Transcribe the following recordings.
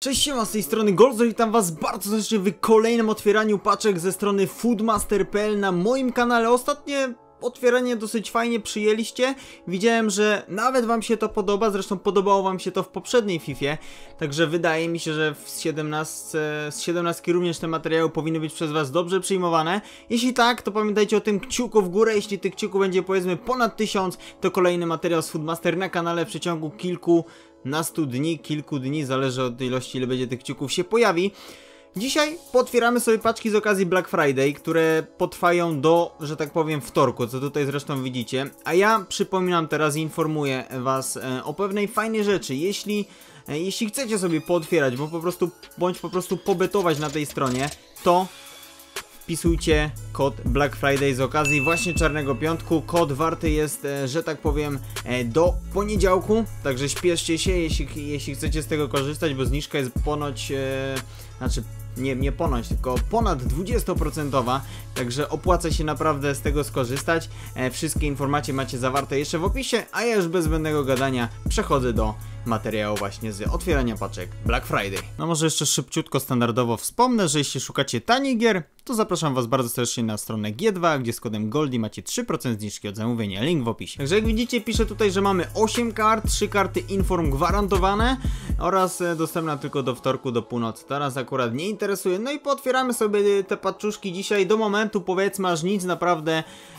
Cześć, siema, z tej strony Goldzor, witam was bardzo serdecznie w kolejnym otwieraniu paczek ze strony Foodmaster.pl na moim kanale. Ostatnie otwieranie dosyć fajnie przyjęliście. Widziałem, że nawet wam się to podoba, zresztą podobało wam się to w poprzedniej Fifie. Także wydaje mi się, że z 17 również te materiały powinny być przez was dobrze przyjmowane. Jeśli tak, to pamiętajcie o tym kciuku w górę. Jeśli tych kciuków będzie powiedzmy ponad 1000, to kolejny materiał z Foodmaster na kanale w przeciągu kilku dni, zależy od ilości, ile będzie tych kciuków się pojawi. Dzisiaj potwieramy sobie paczki z okazji Black Friday, które potrwają do, że tak powiem, wtorku, co tutaj zresztą widzicie. A ja przypominam teraz i informuję was o pewnej fajnej rzeczy. Jeśli chcecie sobie pootwierać, bądź po prostu pobetować na tej stronie, to wpisujcie kod Black Friday z okazji właśnie Czarnego Piątku. Kod warty jest, że tak powiem, do poniedziałku, także śpieszcie się, jeśli chcecie z tego korzystać, bo zniżka jest ponoć, nie ponoć, tylko ponad 20%, także opłaca się naprawdę z tego skorzystać. Wszystkie informacje macie zawarte jeszcze w opisie, a ja już bez zbędnego gadania przechodzę do materiału właśnie z otwierania paczek Black Friday. No może jeszcze szybciutko, standardowo wspomnę, że jeśli szukacie tanich gier, to zapraszam was bardzo serdecznie na stronę G2, gdzie z kodem GOLDI macie 3% zniżki od zamówienia, link w opisie. Także jak widzicie, piszę tutaj, że mamy 8 kart, 3 karty Inform gwarantowane oraz dostępna tylko do wtorku do północy. Teraz akurat nie interesuje. No i pootwieramy sobie te paczuszki dzisiaj do momentu, powiedzmy, aż nic naprawdę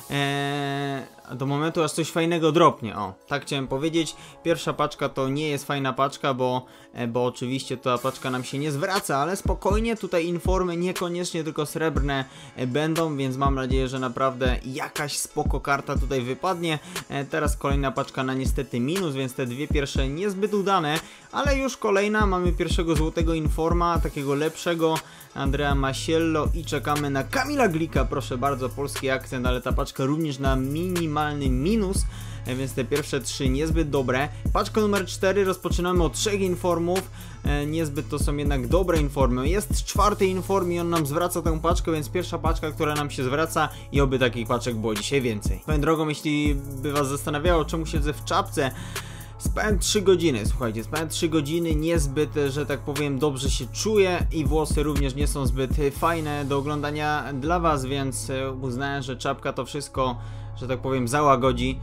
do momentu, aż coś fajnego dropnie. O, tak chciałem powiedzieć. Pierwsza paczka to nie jest fajna paczka, bo oczywiście ta paczka nam się nie zwraca, ale spokojnie, tutaj informy niekoniecznie tylko srebrne będą, więc mam nadzieję, że naprawdę jakaś spoko karta tutaj wypadnie. Teraz kolejna paczka na niestety minus, więc te dwie pierwsze niezbyt udane, ale już kolejna, mamy pierwszego złotego informa, takiego lepszego, Andrea Masiello, i czekamy na Kamila Glika, proszę bardzo, polski akcent, ale ta paczka również na minimalny minus, więc te pierwsze 3 niezbyt dobre. Paczka numer 4, rozpoczynamy od 3 informów, niezbyt to są jednak dobre informy. Jest 4. inform i on nam zwraca tę paczkę, więc pierwsza paczka, która nam się zwraca, i oby takich paczek było dzisiaj więcej. Swoją drogą, jeśli by was zastanawiało, czemu siedzę w czapce, spałem 3 godziny, słuchajcie, spałem 3 godziny, niezbyt, że tak powiem, dobrze się czuję i włosy również nie są zbyt fajne do oglądania dla was, więc uznałem, że czapka to wszystko, że tak powiem, załagodzi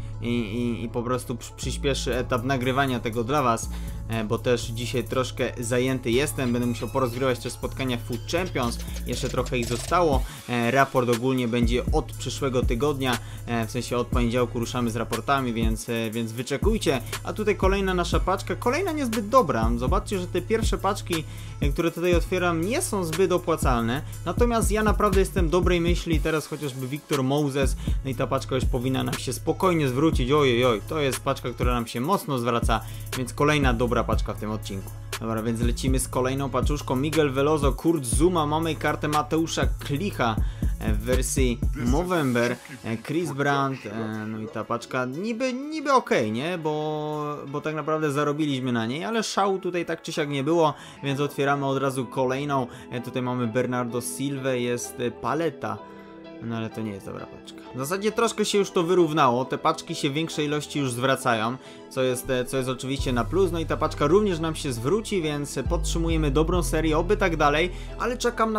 i po prostu przyspieszy etap nagrywania tego dla was, bo też dzisiaj troszkę zajęty jestem, będę musiał porozgrywać też spotkania Food Champions, jeszcze trochę ich zostało, raport ogólnie będzie od przyszłego tygodnia, w sensie od poniedziałku ruszamy z raportami, więc wyczekujcie. A tutaj kolejna nasza paczka, kolejna niezbyt dobra. Zobaczcie, że te pierwsze paczki, które tutaj otwieram, nie są zbyt opłacalne, natomiast ja naprawdę jestem dobrej myśli, teraz chociażby Victor Moses, no i ta paczka już powinna nam się spokojnie zwrócić. Ojej, to jest paczka, która nam się mocno zwraca, więc kolejna dobra paczka w tym odcinku. Dobra, więc lecimy z kolejną paczuszką. Miguel Veloso, Kurt Zuma, mamy kartę Mateusza Klicha w wersji Movember, Chris Brandt, no i ta paczka niby okej, nie? Bo tak naprawdę zarobiliśmy na niej, ale szału tutaj tak czy siak nie było, więc otwieramy od razu kolejną. Tutaj mamy Bernardo Silva, jest paleta. No ale to nie jest dobra paczka. W zasadzie troszkę się już to wyrównało, te paczki się w większej ilości już zwracają, co jest oczywiście na plus, no i ta paczka również nam się zwróci, więc podtrzymujemy dobrą serię, oby tak dalej, ale czekam na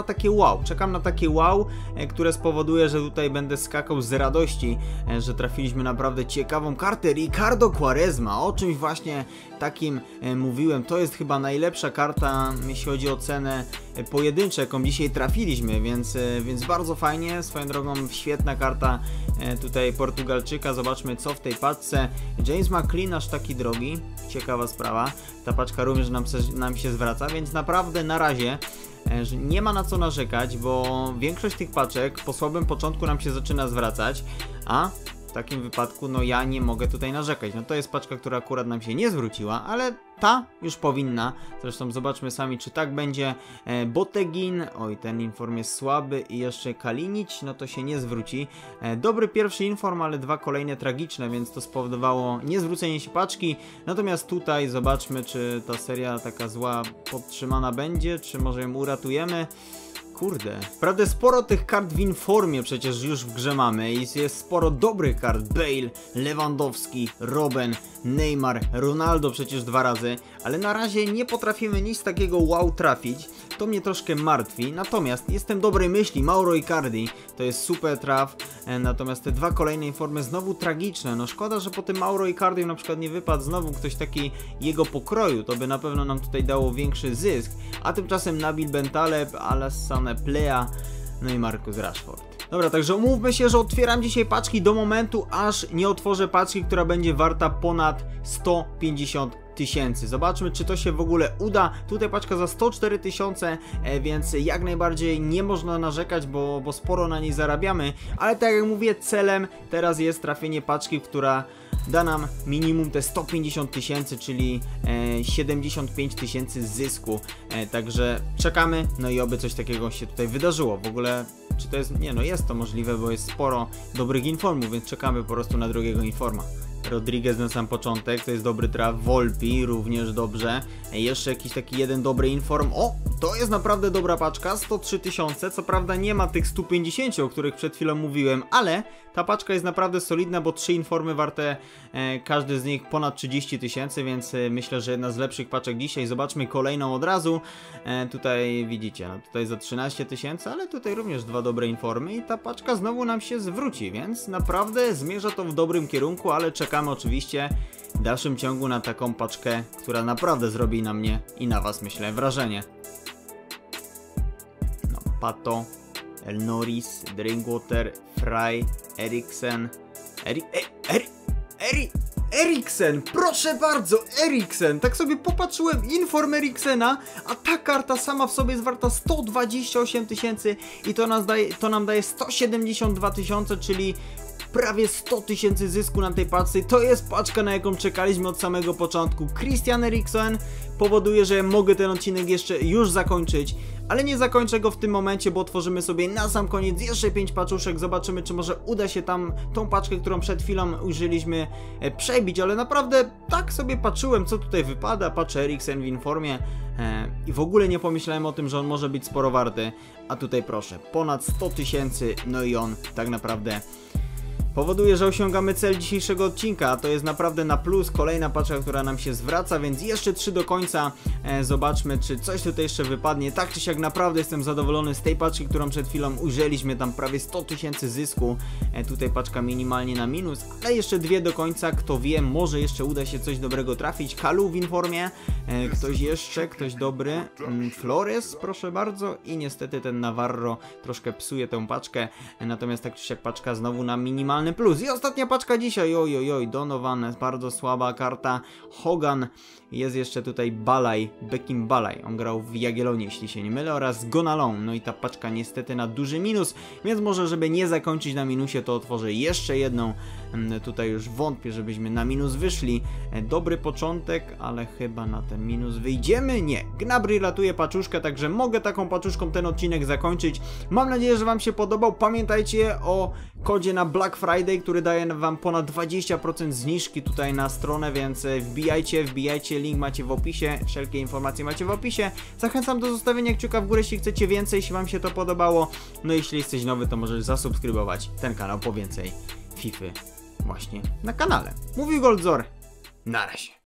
takie wow, które spowoduje, że tutaj będę skakał z radości, że trafiliśmy naprawdę ciekawą kartę. Ricardo Quaresma, o czymś właśnie takim mówiłem, to jest chyba najlepsza karta, jeśli chodzi o cenę pojedyncze, jaką dzisiaj trafiliśmy, więc bardzo fajnie, swoją drogą świetna karta tutaj Portugalczyka. Zobaczmy, co w tej paczce. James McLean, aż taki drogi, ciekawa sprawa, ta paczka również nam się zwraca, więc naprawdę na razie nie ma na co narzekać, bo większość tych paczek po słabym początku nam się zaczyna zwracać, a w takim wypadku no ja nie mogę tutaj narzekać. No to jest paczka, która akurat nam się nie zwróciła, ale ta już powinna. Zresztą zobaczmy sami, czy tak będzie. Botegin, oj, ten inform jest słaby, i jeszcze Kalinic, no to się nie zwróci. Dobry pierwszy inform, ale 2 kolejne tragiczne, więc to spowodowało niezwrócenie się paczki. Natomiast tutaj zobaczmy, czy ta seria taka zła podtrzymana będzie, czy może ją uratujemy. Kurde. Prawda, sporo tych kart w informie przecież już w grze mamy i jest sporo dobrych kart. Bale, Lewandowski, Robben, Neymar, Ronaldo przecież 2 razy, ale na razie nie potrafimy nic takiego wow trafić. To mnie troszkę martwi, natomiast jestem dobrej myśli, Mauro Icardi to jest super traf, natomiast te 2 kolejne informy znowu tragiczne. No szkoda, że po tym Mauro Icardi na przykład nie wypadł znowu ktoś taki jego pokroju, to by na pewno nam tutaj dało większy zysk, a tymczasem Nabil Bentaleb, Alassane Plea, no i Marcus Rashford. Dobra, także umówmy się, że otwieram dzisiaj paczki do momentu, aż nie otworzę paczki, która będzie warta ponad 150 tysięcy. Zobaczmy, czy to się w ogóle uda. Tutaj paczka za 104 tysiące, więc jak najbardziej nie można narzekać, bo sporo na niej zarabiamy, ale tak jak mówię, celem teraz jest trafienie paczki, która da nam minimum te 150 tysięcy, czyli 75 tysięcy zysku. Także czekamy, no i oby coś takiego się tutaj wydarzyło. W ogóle, czy to jest... Nie, no jest to możliwe, bo jest sporo dobrych informów, więc czekamy po prostu na drugiego informa. Rodriguez na sam początek, to jest dobry traf. Volpi również dobrze. Jeszcze jakiś taki jeden dobry inform. O, to jest naprawdę dobra paczka, 103 tysiące. Co prawda nie ma tych 150, o których przed chwilą mówiłem, ale ta paczka jest naprawdę solidna, bo 3 informy warte każdy z nich ponad 30 tysięcy, więc myślę, że jedna z lepszych paczek dzisiaj. Zobaczmy kolejną od razu. Tutaj widzicie, no tutaj za 13 tysięcy, ale tutaj również 2 dobre informy i ta paczka znowu nam się zwróci, więc naprawdę zmierza to w dobrym kierunku, ale czekamy oczywiście w dalszym ciągu na taką paczkę, która naprawdę zrobi na mnie i na was, myślę, wrażenie. No, Pato, El Norris, Drinkwater, Fry, Eriksen, Eriksen, proszę bardzo, Eriksen. Tak sobie popatrzyłem, inform Eriksena, a ta karta sama w sobie jest warta 128 tysięcy i to nam daje 172 tysiące, czyli prawie 100 tysięcy zysku na tej paczce. To jest paczka, na jaką czekaliśmy od samego początku. Christian Eriksen powoduje, że mogę ten odcinek jeszcze już zakończyć, ale nie zakończę go w tym momencie, bo otworzymy sobie na sam koniec jeszcze 5 paczuszek. Zobaczymy, czy może uda się tam tą paczkę, którą przed chwilą użyliśmy, przebić, ale naprawdę tak sobie patrzyłem, co tutaj wypada. Patrzę, Eriksen w informie i w ogóle nie pomyślałem o tym, że on może być sporo warty, a tutaj proszę, ponad 100 tysięcy, no i on tak naprawdę powoduje, że osiągamy cel dzisiejszego odcinka, a to jest naprawdę na plus. Kolejna paczka, która nam się zwraca, więc jeszcze 3 do końca. Zobaczmy, czy coś tutaj jeszcze wypadnie. Tak czy siak naprawdę jestem zadowolony z tej paczki, którą przed chwilą ujrzeliśmy. Tam prawie 100 tysięcy zysku. Tutaj paczka minimalnie na minus, ale jeszcze 2 do końca. Kto wie, może jeszcze uda się coś dobrego trafić. Kalu w informie. Ktoś jeszcze, ktoś dobry. Flores, proszę bardzo. I niestety ten Navarro troszkę psuje tę paczkę. Natomiast tak czy siak paczka znowu na minimalny plus. I ostatnia paczka dzisiaj, oj, Donovan, bardzo słaba karta. Hogan, jest jeszcze tutaj Balaj, Bekim Balaj, on grał w Jagiellonie, jeśli się nie mylę, oraz Gonalon. No i ta paczka niestety na duży minus, więc może żeby nie zakończyć na minusie, to otworzę jeszcze jedną. Tutaj już wątpię, żebyśmy na minus wyszli. Dobry początek, ale chyba na ten minus wyjdziemy. Nie, Gnabry ratuje paczuszkę, także mogę taką paczuszką ten odcinek zakończyć. Mam nadzieję, że wam się podobał. Pamiętajcie o kodzie na Black Friday, który daje wam ponad 20% zniżki tutaj na stronę, więc wbijajcie, link macie w opisie, wszelkie informacje macie w opisie. Zachęcam do zostawienia kciuka w górę, jeśli chcecie więcej, jeśli wam się to podobało. No jeśli jesteś nowy, to możesz zasubskrybować ten kanał po więcej FIFA właśnie na kanale. Mówił Goldzor, na razie.